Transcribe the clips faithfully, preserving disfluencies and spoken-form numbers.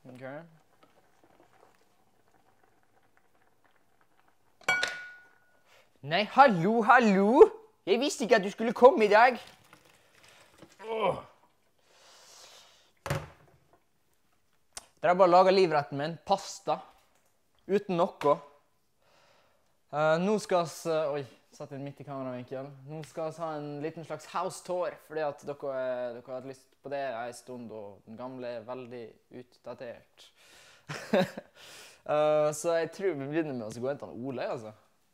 Ok. Nei, hallo, hallo! Jeg visste ikke at du skulle komme i dag. Åh. Dere har bare laget livretten min, pasta, uten noe. Uh, nå skal vi, uh, oi, satt inn midt i kameravinkelen. Nå skal vi ha en liten slags house tour, fordi at dere, dere har hatt lyst på det en stund, og den gamle er veldig utdatert. uh, så jeg tror vi begynner med å gå inn til Ole, altså.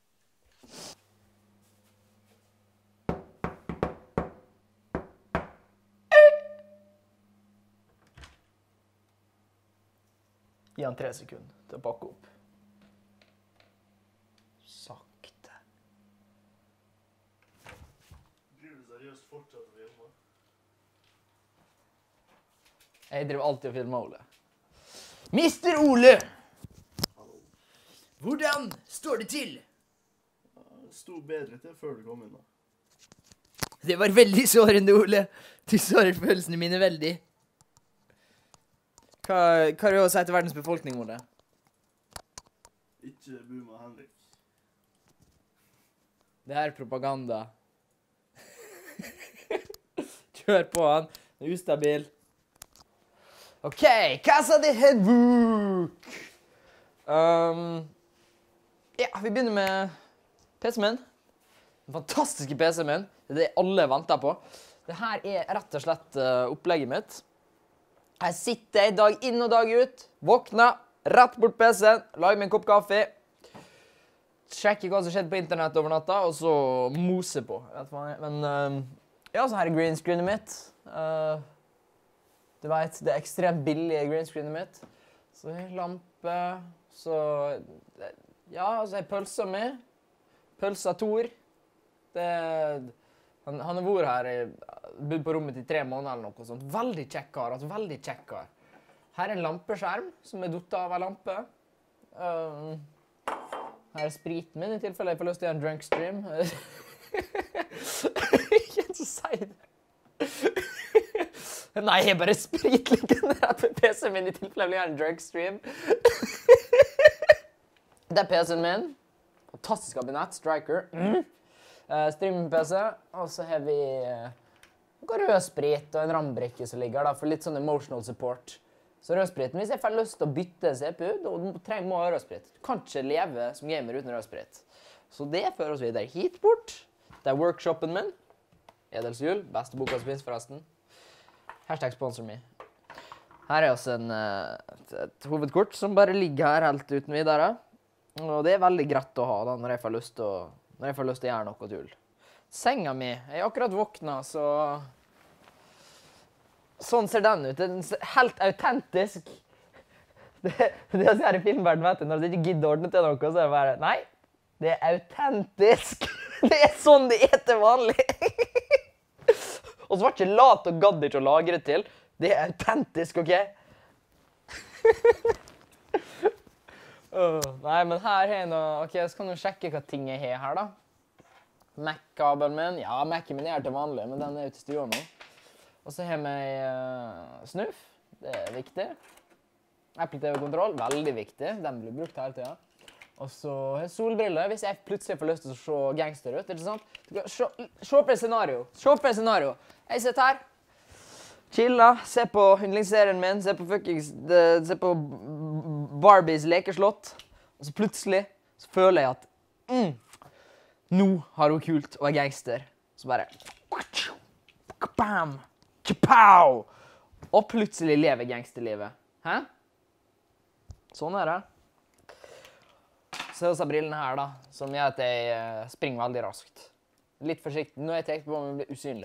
Gi han tre sekunder til å pakke opp. Sakte. Driver du seriøst fortsatt å filme? Jeg driver alltid og filmer Ole. Mister Ole! Hallo. Hvordan står det til? Det sto bedre til før du kom inn da. Det var veldig sårende, Ole. Du sårer følelsene mine veldig. Hva, hva har du å si til verdens befolkning, Ole? Ikke Buma Henrik. Det her er propaganda. Kjør på han. Han er ustabil. Ok, Casa de Hedvuk! Um, ja, vi begynner med P C-en min. Den fantastiske P C-en min. Det er det alle venter på. Det her er rett og slett uh, opplegget mitt. Jeg sitter jeg dag inn og dag ut, våkner, rett bort P C-en, lager meg en kopp kaffe, sjekker hva som skjedde på internett over natta, og så moser på. Vet hva jeg. Men uh, ja, så her er green screenet mitt. Uh, du vet, det er ekstremt billige green screenet mitt. Så jeg har lampe, så ja, så er pølsa mi. Pølsa Tor. Det, han, han har vært her, bodd på rommet i tre måneder eller noe sånt. Veldig kjekk kar, altså veldig kjekk kar. Her er en lampeskjerm som er dottet av en lampe. Uh, her er spriten min, i tilfelle jeg får lyst til å gjøre en drunk stream. Ikke så si det. Nei, jeg bare sprit liggende rett på P C-en min, i tilfelle jeg vil gjøre en drunk stream. Det er P C-en min. Fantastisk kabinett, Striker. Mm. Uh, Streaming-P C, og så har vi uh, noe rødsprit og en rambrikke som ligger da, for litt sånn emotional support. Så rødspriten, hvis jeg får lyst til å bytte C P U, da trenger jeg ha rødsprit. Du kan ikke leve som gamer uten rødsprit. Så det fører oss videre hit bort. Det er workshopen min. Edelshjul, beste boka som finnes forresten. Hashtag sponsor me. Her er også en, uh, et, et hovedkort som bare ligger her helt uten videre. Og det er veldig greit å ha da, når jeg får lyst til å, når jeg får lyst til å gjøre noe tull. Senga mi, jeg er akkurat våkna, så sånn ser den ut. Den er helt autentisk. Det, det er sånn i filmverden, vet du, når du ikke gidder ordne til noe, så er det bare, nei, det er autentisk. Det er sånn det er til vanlig. Og så var ikke lat og gadd ikke å lagre til. Det er autentisk, ok? uh, nei, men her har jeg noe, ok, så kan du sjekke hva ting jeg har her da. Mac-kabelen min, ja, Mac'en min er til vanlig, men den er ute i stua nå. Og så har jeg uh, snuff, det er viktig. Apple T V-kontroll, veldig viktig, den blir brukt hele tiden. Og så har jeg solbriller, hvis jeg plutselig får lyst til å se gangster ut, ikke sant? Se, se på et scenario, se på et scenario. Jeg sitter her, chiller, ser på yndlingsserien min, ser på, fuckings, de, ser på Barbies lekeslott, og så plutselig så føler jeg at mm, nå har hun kult og er gangster. Så bare bam, kapow! Og plutselig lever gangsterlivet. Hæ? Sånn er det. Så er også brillene her da, som gjør at jeg uh, springer veldig raskt. Litt forsiktig. Nå har jeg tenkt på om jeg blir usynlig.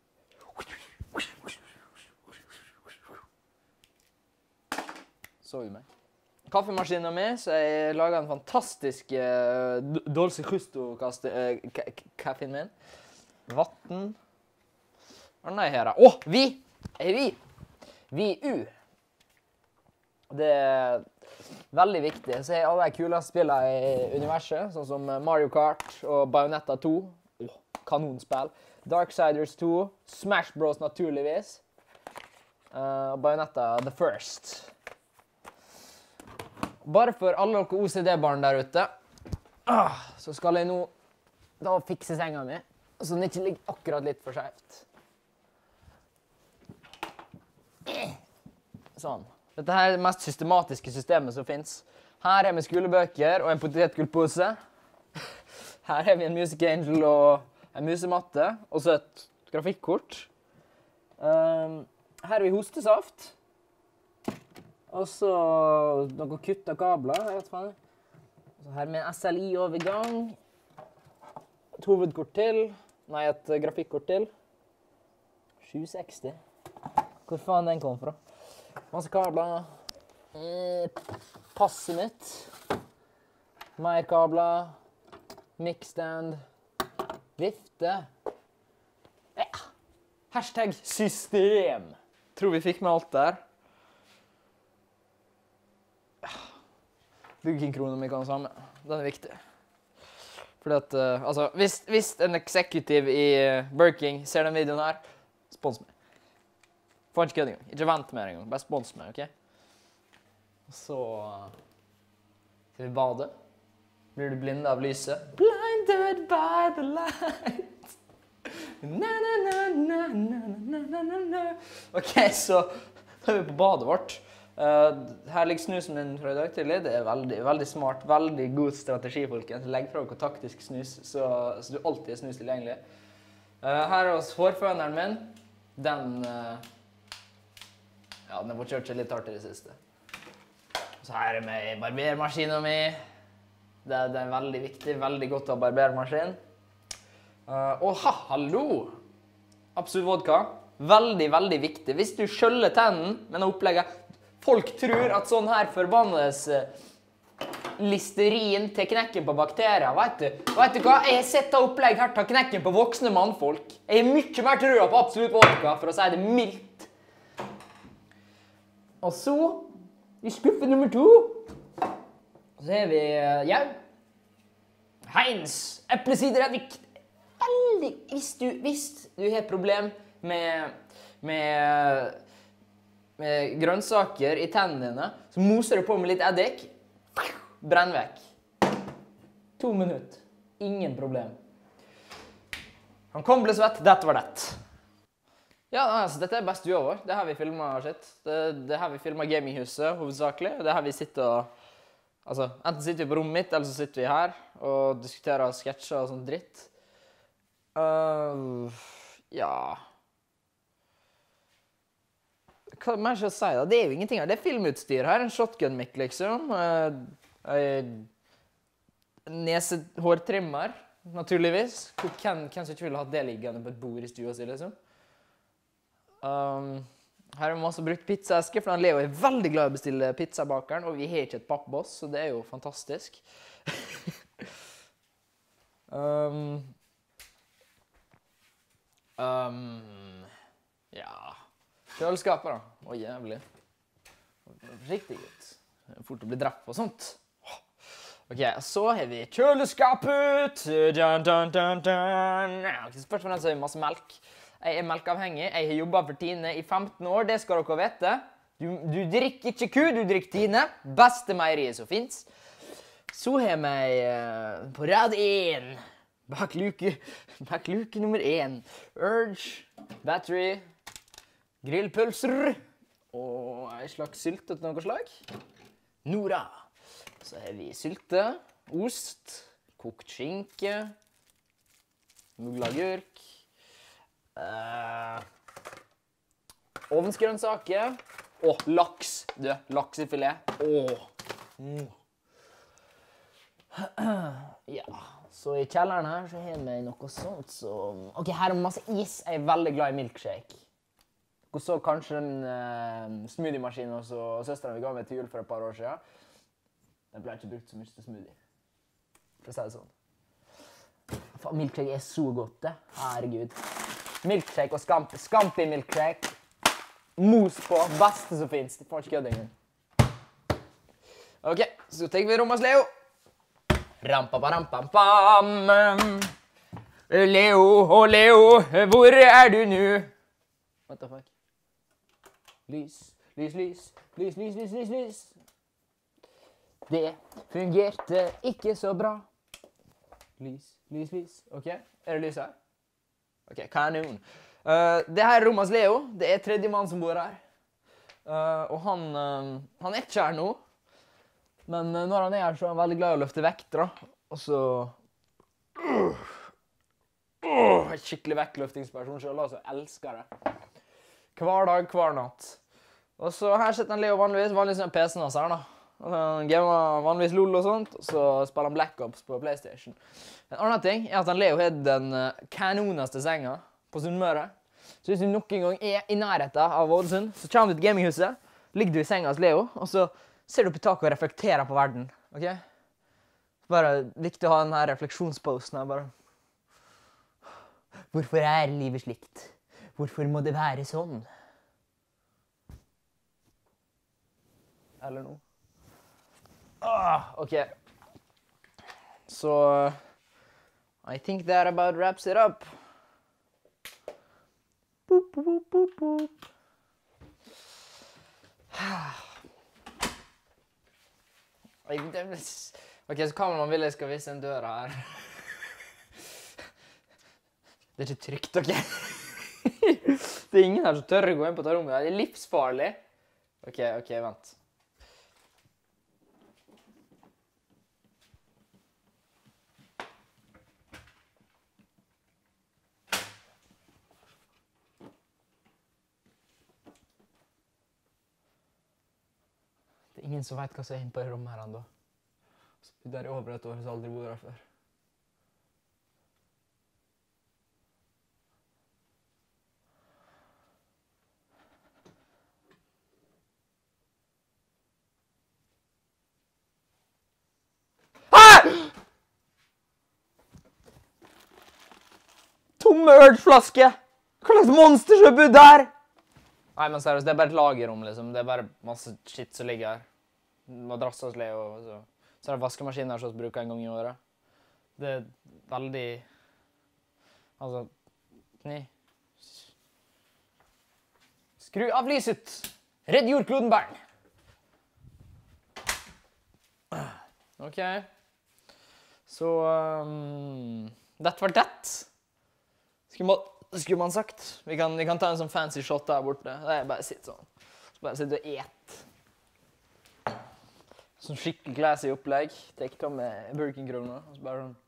Så du meg? Kaffemaskinen min, så jeg lager en fantastisk uh, Dolce Gusto-kaffen uh, min. Vatten. Hva er det her da? Åh, vi! Er vi? Vi U. Det er veldig viktig. Så er alle de kuleste spillene i universet, sånn som Mario Kart og Bayonetta to. Oh, kanonspill. Darksiders to, Smash Bros naturligvis. Uh, Bayonetta The First. bare for alle dere O C D-barn der ute, ah, så skal jeg nå da fikse senga mi, så den ikke ligger akkurat litt for skjevt. Sånn. Dette her er det mest systematiske systemet som finnes. Her er vi skolebøker og en potetgullpose. Her har vi en Music Angel og en musematte, og så et grafikkort. Um, her har vi hostesaft. Og så noen kutta kabler, jeg vet faen. Så her med en S L I overgang. Et hovedkort til. Nei, et grafikkort til. sju seksti. Hvor faen den kom fra? Masse kabler. Eh, passet mitt. Mer kabler. Mixstand. Vifte. Ja. Hashtag system. Tror vi fikk med alt der. Burger-kronen mi kan ha samme. Den er viktig. Fordi at, uh, altså, hvis, hvis en executive i uh, Burger King ser den videoen her, spons meg. Får ikke kødd engang. Ikke vent mer engang. Bare spons meg, ok? Så uh, skal vi bade. Blir du blind av lyset? Blinded by the light. Na, na, na, na, na, na, na, na, na. Ok, så da er vi på badet vårt. Uh, her ligger snusen min fra i dag tidlig. Det er veldig, veldig smart, veldig god strategi, folkens. Legg fra dere taktisk snus, så, så du alltid er snus tilgjengelig. Uh, her er hos hårføneren min. Den, uh, ja, den har fått kjørt seg litt hardt i det siste. Så her er med barbermaskinen min. Det, det er veldig viktig, veldig godt å ha barbermaskin. Uh, og ha, hallo! Absolutt vodka. Veldig, veldig viktig. Hvis du skjøller tennene med noe opplegget, folk tror at sånn her forbannes listerin til knekken på bakterier, vet du? Vet du hva? Jeg har sett opplegg her til knekken på voksne mannfolk. Jeg har mye mer trua på absolutt vodka, for å si det mildt. Og så, i skuffe nummer to, så har vi, ja, Heinz, eplesidereddik. Veldig, hvis du, hvis du har problem med, med, med grønnsaker i tennene dine, så moser du på med litt eddik, brenn vekk. To minutter. Ingen problem. Han kom ble svett, dette var det. Ja, altså, dette er best stua vår. Det her vi filmet sitt. Det, det her vi filmet gaminghuset, hovedsakelig. Det her vi sitter og... Altså, enten sitter vi på rommet mitt, eller så sitter vi her og diskuterer sketsjer og sånt dritt. Uh, ja... Hva mer skal jeg si da? Det er jo ingenting her. Det er filmutstyr her. En shotgun-mic, liksom. Uh, Nesehårtrimmer, naturligvis. Hvem, hvem som ikke ville hatt det liggende på et bord i stua si, liksom? Um, her er masse brukt pizzaesker, for Leo er veldig glad i å bestille pizzabakeren, og vi har ikke et pappboss, så det er jo fantastisk. um, um, ja... Kjøleskapet da. Å, jævlig. Forsiktig, gutt. Det er fort å bli drept på sånt. Ok, så har vi kjøleskapet. Dun, dun, dun, dun. Først og fremst har vi masse melk. Jeg er melkavhengig. Jeg har jobbet for Tine i femten år, det skal dere vite. Du, du drikker ikke ku, du drikker Tine. Beste meieriet som finnes. Så har vi uh, på rad én. Bak luke, bak luke nummer én. Urge, battery, grillpølser og en slags sylte til noe slag. Nora. Så har vi sylte, ost, kokt skinke, muglagurk, eh, ovnsgrønnsaker og laks. Du, laksefilet. Åh. Mm. Ja, så i kjelleren her så har vi noe sånt som... Ok, her er masse is. Jeg er veldig glad i milkshake. Og så kanskje en uh, smoothie-maskin hos søsteren vi ga meg til jul for et par år siden. Den ble ikke brukt så mye til smoothie. For å si det sånn. Faen, milkshake er så godt, det. Herregud. Milkshake og scampi. Scampi-milkshake. Mos på. Beste som finnes. Det får ikke kødd engang. Ok, så tenker vi rommet hos Leo. Rampaparampampam. Leo og Leo, hvor er du nå? What the fuck? Lys, lys, lys, lys, lys, lys, lys, lys. Det fungerte ikke så bra. Lys, lys, lys. Ok, er det lys her? Ok, kanon. Uh, det her er rommet hos Leo. Det er tredje mann som bor her. Uh, og han, uh, han er ikke her nå. Men uh, når han er her, så er han veldig glad i å løfte vekter, da. Og så... Uh, uh, skikkelig vektløftingsperson selv, altså. Elsker det. Hver dag, hver natt. Og så her sitter han Leo vanligvis. Vanligvis er P C-en hans her, da. Og han gamer vanligvis LOL og sånt, og så spiller han Black Ops på PlayStation. En annen ting er at han Leo har den kanoneste senga på Sunnmøre. Så hvis du noen gang er i nærheten av Ålesund, så kommer du til gaminghuset, ligger du i senga hos Leo, og så ser du opp i taket og reflekterer på verden, ok? Bare viktig å ha denne refleksjonsposten her, bare. Hvorfor er livet slikt? Hvorfor må det være sånn? Eller noe. Ah, ok. Så I think that about wraps it up. Boop, boop, boop, boop. Ok, så kan man ville jeg skal vise en dør her. Det er ikke trygt, ok? Det er ingen her som tør å gå inn på det rommet. Det er livsfarlig. Ok, ok, vent. Det er ingen som vet hva som er inne på det rommet her enda. Så der i over et år, så aldri bor her før. Tomme ølflaske! Hva slags monster som bor der? Nei, men seriøst, det er bare et lagerrom, liksom. Det er bare masse shit som ligger her. Madrasser hos Leo, og så. Så er det vaskemaskiner som vi bruker en gang i året. Det er veldig... Altså... Nei. Skru av lyset! Redd jordkloden, barn! Ok. Så... Um, dette var det. Skulle man, skulle man sagt. Vi kan, vi kan ta en sånn fancy shot der borte. Det er bare sitt sånn. Så bare sitte og et. Sånn skikkelig classy opplegg. Tekta med Burger King-kroner. Og så bare sånn.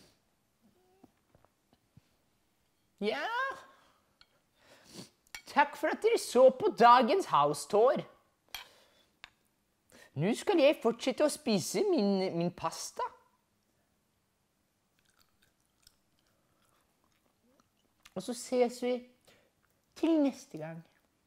Ja. Takk for at dere så på dagens house-tour. Nå skal jeg fortsette å spise min, min pasta. Og så ses vi til neste gang.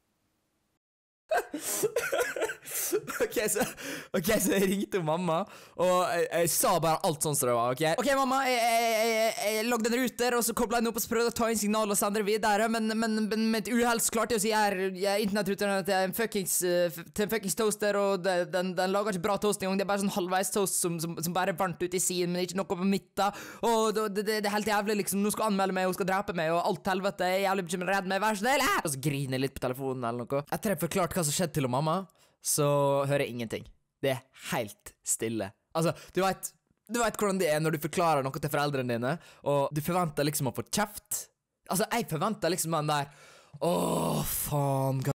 Ok, så, ok, så jeg ringte mamma, og jeg, jeg sa bare alt sånn som det var, ok? Ok, mamma, jeg, jeg, jeg, jeg lagde en router, og så koblet jeg den opp og så prøvde å ta inn signal og sende det videre, men, men, men med et uheld så klarte jeg å si jeg er, jeg er internetrouteren til en fuckings, uh, til en fuckings toaster, og det, den, den lager ikke bra toast engang, det er bare sånn halvveis toast som, som, som bare er varmt ut i siden, men ikke noe på midten, og det, det, det er helt jævlig, liksom, nå skal anmelde meg, hun skal drepe meg, og alt helvete, jeg er jævlig bekymret, redd meg, vær så snill, og så griner jeg litt på telefonen eller noe. Etter jeg forklart hva som skjedde til mamma, så hører jeg ingenting. Det er helt stille. Altså, du vet, du vet hvordan det er når du forklarer noe til foreldrene dine, og du forventer liksom å få kjeft. Altså, jeg forventer liksom den der, åh, faen,